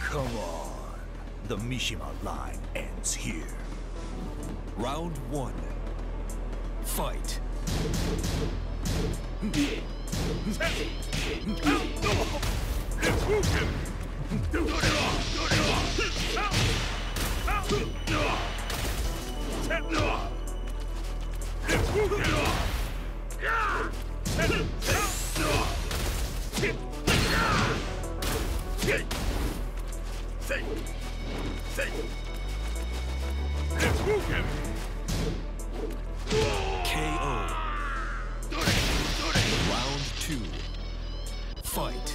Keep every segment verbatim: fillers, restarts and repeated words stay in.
Come on. The Mishima line ends here. Round one. Fight. K O. Round two. Fight.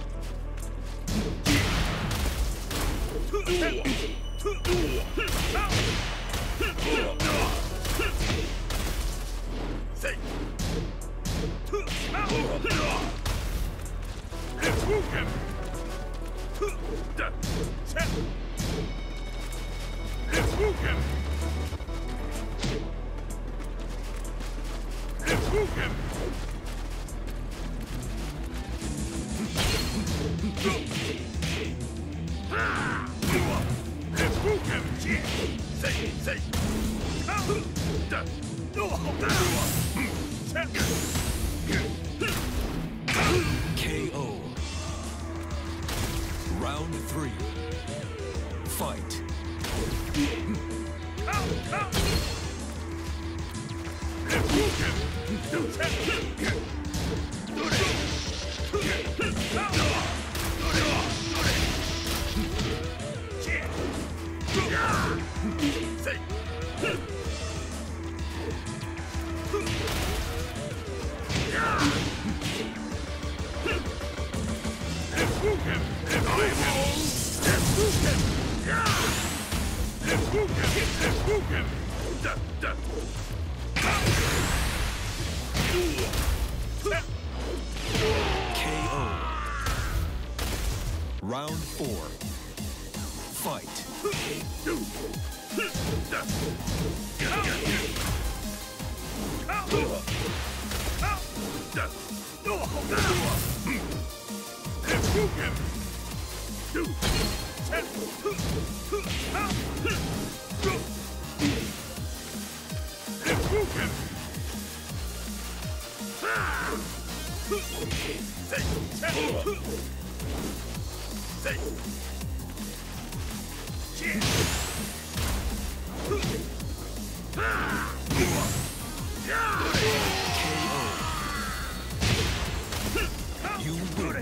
K O. Round three. Fight. K O. Round four. Fight. You win.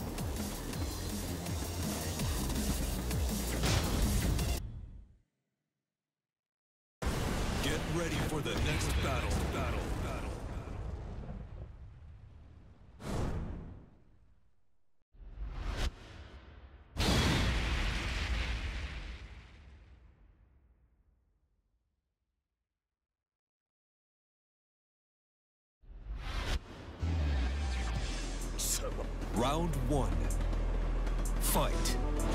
Get ready for the next battle. Battle. Battle. Round one. Fight.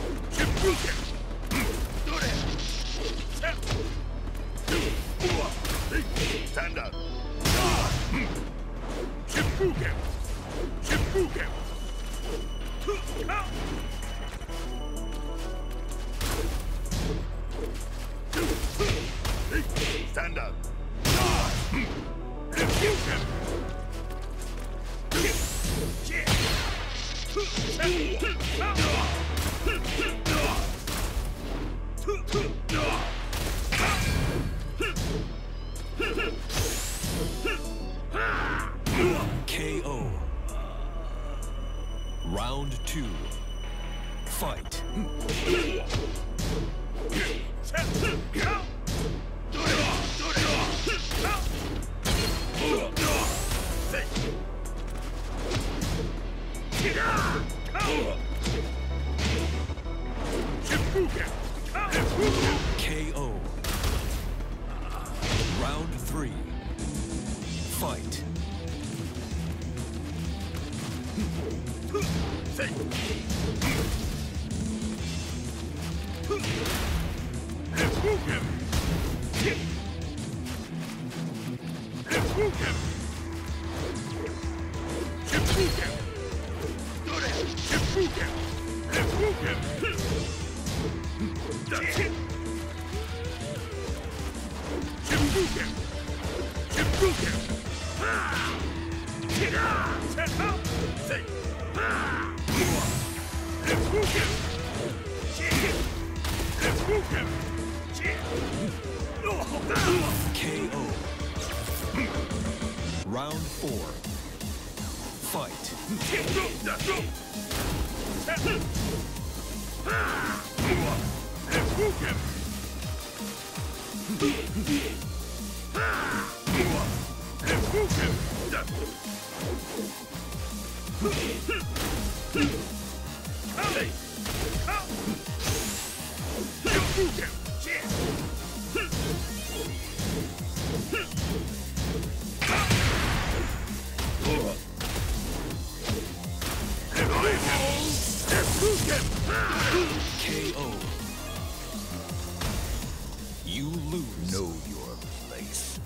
Stand up. Shippuden. Shippuden. Stand up. Shippuden. K O. Round two. Fight. K O. Round three. Fight. K O. Round four. Fight. K O. You lose. Know your place.